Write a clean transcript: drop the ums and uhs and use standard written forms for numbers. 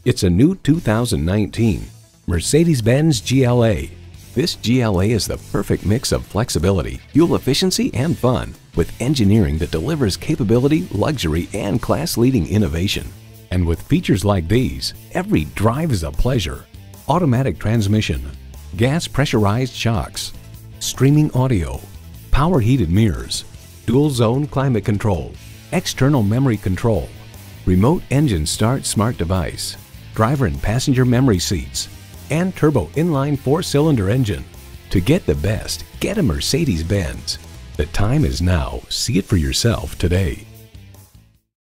It's a new 2019 Mercedes-Benz GLA. This GLA is the perfect mix of flexibility, fuel efficiency, and fun, with engineering that delivers capability, luxury, and class-leading innovation. And with features like these, every drive is a pleasure. Automatic transmission, gas pressurized shocks, streaming audio, power heated mirrors, dual zone climate control, external memory control, remote engine start smart device, driver and passenger memory seats, and turbo inline 4-cylinder engine. To get the best, get a Mercedes-Benz. The time is now. See it for yourself today.